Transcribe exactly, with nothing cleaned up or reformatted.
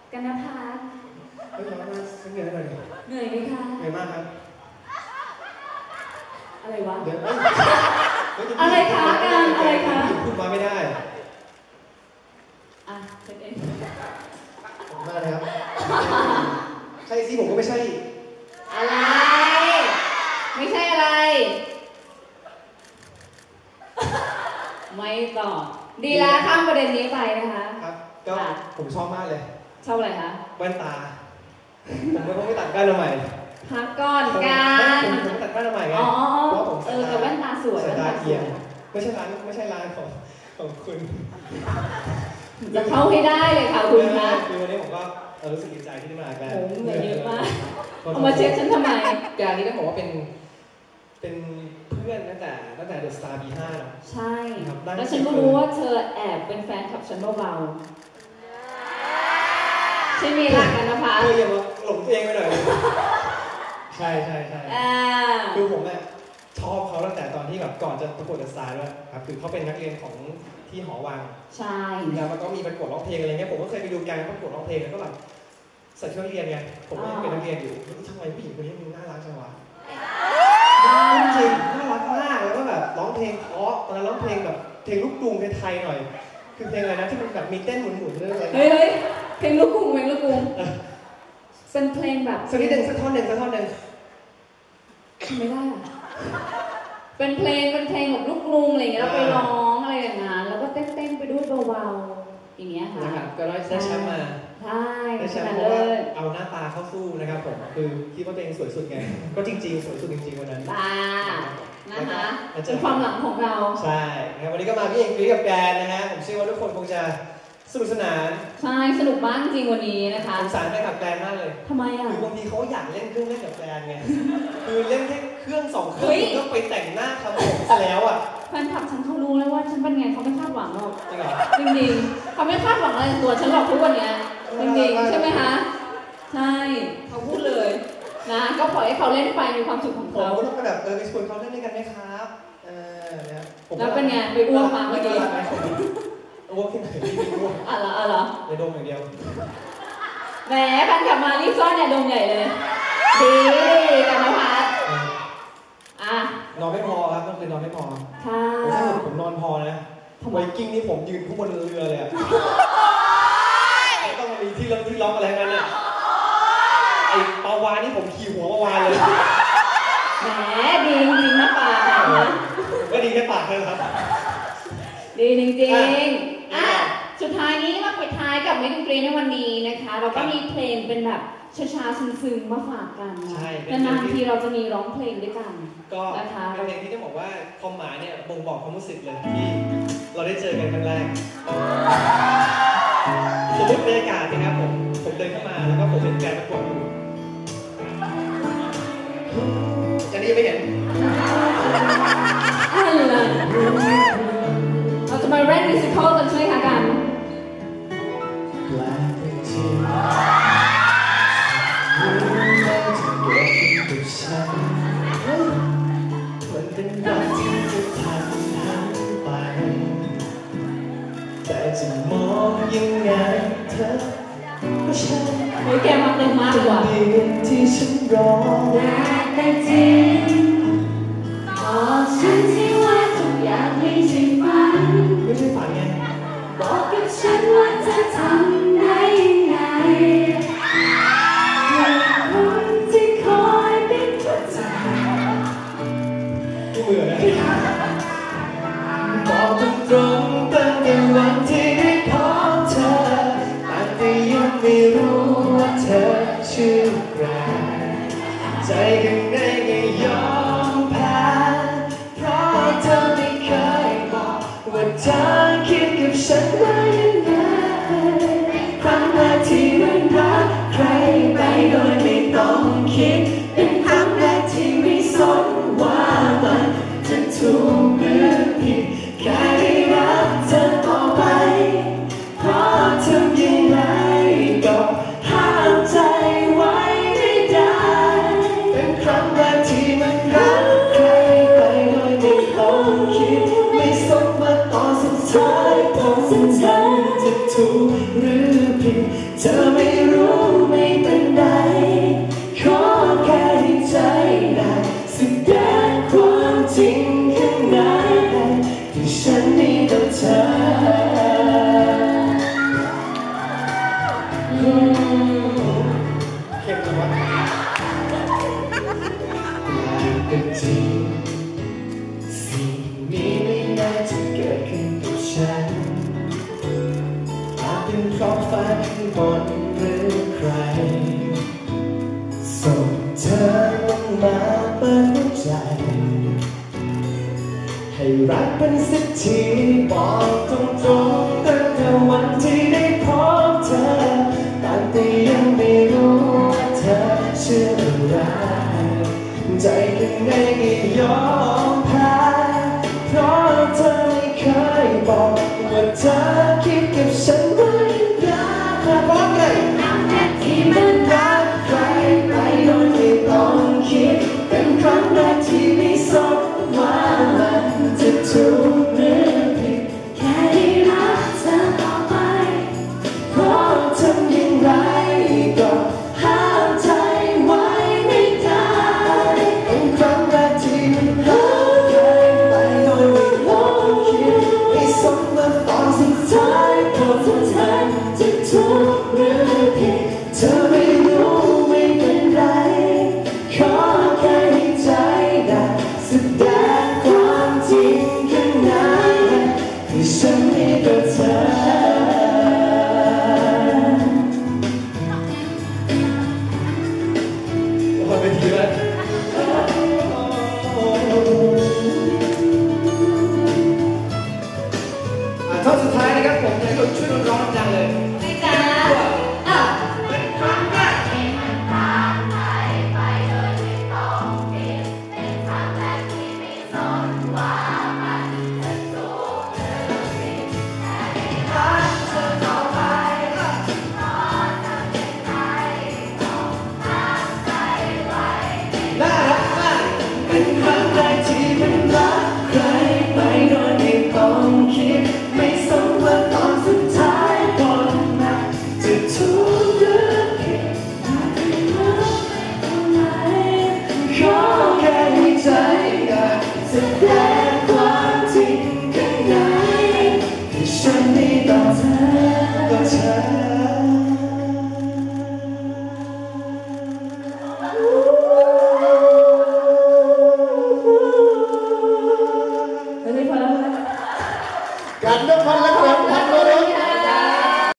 กันนภัสเฮ้ยร้อนมากฉันเหนื่อยหน่อยเหนื่อยไหมคะเหนื่อยมากครับอะไรวะเดี๋ยวอะไรคะกันอะไรคะพูดมาไม่ได้อ่ะเป็นเองผมมาเลยครับใช่สิผมก็ไม่ใช่อะไรไม่ใช่อะไรไม่ตอบดีแล้วข้ามประเด็นนี้ไปนะคะครับก็ผมชอบมากเลยชอบอะไรคะแว่นตาผมไม่ต้องไปตัดแว่นมาใหม่พักก่อนกันผมผมตัดแว่นมาใหม่ไงเพราะผมเออแต่แว่นตาสวยสายตาเอียงไม่ใช่ร้านไม่ใช่ร้านของของคุณจะเข้าให้ได้เลยค่ะคุณนะคือวันนี้ผมก็รู้สึกดีใจที่ได้มากันผมเหนื่อยเยอะมากเอามาเช็คฉันทำไมแกนี่ต้องบอกว่าเป็นเป็นเพื่อนตั้งแต่ตั้งแต่ The Star บี ห้า แล้วใช่แล้วฉันก็รู้ว่าเธอแอบเป็นแฟนคลับฉันเบาๆใช่ไหมล่ะกันนะคะเธออย่ามาหลงตัวเองไปหน่อยใช่ใช่ใช่คือผมเนี่ยชอบเขาตั้งแต่ตอนที่แบบก่อนจะประกวด The Star ด้วยครับคือเขาเป็นนักเรียนของที่หอวังใช่แล้วมันก็มีประกวดร้องเพลงอะไรเงี้ยผมก็เคยไปดูการประกวดร้องเพลงแล้วก็แบบใส่ชุดนักเรียนไงผมก็ยังเป็นนักเรียนอยู่ทำไมผู้หญิงคนนี้มันน่ารักจังวะจริงน่ารักมากแล้วก็แบบร้องเพลงเพราะตอนนั้นร้องเพลงแบบเพลงลูกกรุงไทยๆหน่อยคือเพลงอะไรนะที่มันแบบมีเต้นหมุนๆเรื่องอะไรเฮ้ยเฮ้ยเพลงลูกกรุงเพลงลูกกรุงเป็นเพลงแบบสักนิดหนึ่งสักท่อนหนึ่งสักท่อนหนึ่งไม่ได้เป็นเพลงเป็นเพลงแบบลูกกรุงอะไรอย่างเงี้ยเราไปร้องอะไรอย่างนั้นแล้วก็เต้นๆไปด้วยเบาๆอย่างเงี้ยค่ะนะครับก็ได้แชมป์มาใช่ได้แชมป์เพราะว่าเอาหน้าตาเข้าสู้นะครับผมคือคิดว่าตัวเองสวยสุดไงก็จริงๆสวยสุดจริงๆวันนั้นตานะคะเป็นความหลังของเราใช่นะครับวันนี้ก็มาพี่เองคุยกับแกนนะฮะผมเชื่อว่าทุกคนคงจะสนุกสนานใช่สนุกมากจริงวันนี้นะคะสงสารไปกับแกนมากเลยทำไมอ่ะคือบางทีเขาอยากเล่นเครื่องเล่นกับแกนไงคือเล่นแค่เครื่องสองเครื่องก็ไปแต่งหน้าทำผมซะแล้วอ่ะแฟนคลับฉันเขารู้แล้วว่าฉันเป็นไงเขาไม่คาดหวังหรอกจริงเหรอจริงๆเขาไม่คาดหวังอะไรตัวฉันหรอกทุกวันนี้จริงๆใช่ไหมคะใช่เขาพูดเลยนะก็ปล่อยให้เขาเล่นไปมีความสุขของเขาผมก็ต้องแบบเออไปชวนเขาเล่นด้วยกันไหมครับเออเนี่ยแล้วเป็นไงไปอ้วกมาเมื่อกี้อ้วกที่ไหนที่มีอ้วกอ่ะเหรออ่ะเหรออย่าดมอย่างเดียวแหมแฟนกลับมารีบซ่อนเนี่ยดมใหญ่เลยดีกันนะพัดอ่ะนอนไม่พอครับต้องคือนอนไม่พอค่ะถ้าผมนอนพอนะไวกิ้งนี่ผมยืนข้างบนเรือเลยอะต้องมีที่ล็อกที่ล็อกอะไรกันอะไอ้ปาวานนี่ผมขี่หัวปาวานเลยแหมดีจริงๆนะปากนะก็ดีแค่ปากเลยครับดีจริงๆอ่ะสุดท้ายนี้มาปิดท้ายกับเมนูดนตรีในวันนี้นะคะเราก็มีเพลงเป็นแบบช้าๆซึ้งๆมาฝากกันนะนานๆทีเราจะมีร้องเพลงด้วยกันก็เป็นเพลงที่ต้องบอกว่าความหมายเนี่ยบ่งบอกความรู้สึกเลยที่เราได้เจอกันครั้งแรกสมมติบรรยากาศนะครับผมผมเดินเข้ามาแล้วก็ผมเห็นแกประกวดอยู่อันนี้ไม่เห็นอะไรเราจะมาเล่นมิวสิคัลกันใช่ไหมคะกันมันเป็นรักที่จะทันทันไปแต่จะมองยังไงเธอก็ใช่เฮ้ยแกมาเต็มมากกว่าที่ฉันรอแต่จริงบอกฉันที่ว่าทุกอย่างไม่ใช่ฝันไม่ใช่ฝันไงบอกกับฉันว่าเธอทำได้ยังไงคนที่คอยเป็นหัวใจเบื่อนะบอกตรงๆตั้งแต่วันที่ได้พบเธอแต่ยังไม่รู้ว่าเธอชื่อใครใจข้างในก็ยเพราะฝันบนหรือใครส่งเธอลงมาเปิดหัวใจให้รักเป็นสักทีบอกตรงๆตั้งแต่วันที่ได้พบเธอแต่แต่ยังไม่รู้ว่าเธอเชื่ออะไรใจข้างในก็ยอมแพ้เพราะเธอไม่เคยบอกว่าเธอคิดกับฉันไว้รักและบอกเลยที่มันรักใครไปโดยไม่ต้องคิดเป็นครั้งแรกที่ไม่สนว่ามันจะถูกหรือผิดแค่ได้รักเธอต่อไปเพราะทำอย่างไรก็ห้ามใจไว้ไม่ได้เป็นครั้งแรกที่มันรักใครไปโดยไม่ต้องคิดไม่สนว่าตอนสุดท้ายผลสุดท้ายจะถูกหรือ